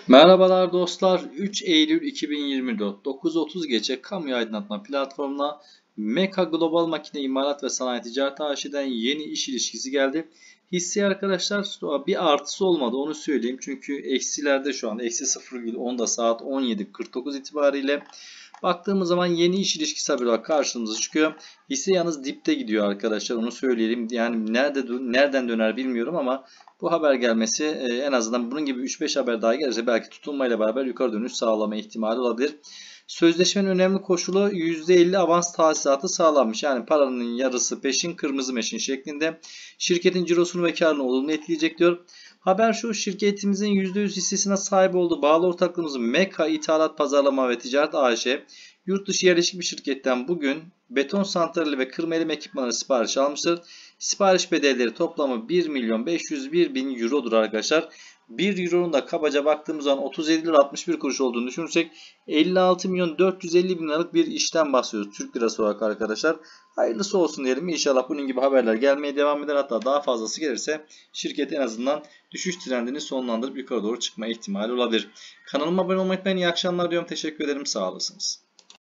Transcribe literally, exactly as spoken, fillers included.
Merhabalar dostlar. üç Eylül iki bin yirmi dört dokuz otuz gece kamu aydınlatma platformuna Meka Global Makine İmalat ve Sanayi Ticaret A Ş'den yeni iş ilişkisi geldi. Hisse arkadaşlar bir artısı olmadı, onu söyleyeyim. Çünkü eksilerde şu an eksi sıfır virgül onda saat on yedi kırk dokuz itibariyle. Baktığımız zaman yeni iş ilişkisi haberi olarak karşımıza çıkıyor. Hisse yalnız dipte gidiyor arkadaşlar, onu söyleyelim. Yani nerede nereden döner bilmiyorum ama bu haber gelmesi en azından bunun gibi üç beş haber daha gelirse belki tutunmayla beraber yukarı dönüş sağlama ihtimali olabilir. Sözleşmenin önemli koşulu yüzde elli avans tahsilatı sağlanmış. Yani paranın yarısı peşin, kırmızı meşin şeklinde. Şirketin cirosunu ve karını olumlu etkileyecek diyor. Haber şu: şirketimizin yüzde yüz hissesine sahip olduğu bağlı ortaklığımız Meka İthalat Pazarlama ve Ticaret A Ş, yurt dışı yerleşik bir şirketten bugün beton santrali ve kırma elim ekipmanları sipariş almıştır. Sipariş bedelleri toplamı bir milyon beş yüz bir bin eurodur arkadaşlar. bir euronun da kabaca baktığımız zaman otuz yedi lira altmış bir kuruş olduğunu düşünürsek elli altı milyon dört yüz elli bin liralık bir işten bahsediyoruz Türk lirası olarak arkadaşlar. Hayırlısı olsun diyelim. İnşallah bunun gibi haberler gelmeye devam eder. Hatta daha fazlası gelirse şirket en azından düşüş trendini sonlandırıp yukarı doğru çıkma ihtimali olabilir. Kanalıma abone olmayı unutmayın. İyi akşamlar diyorum. Teşekkür ederim. Sağ olasınız.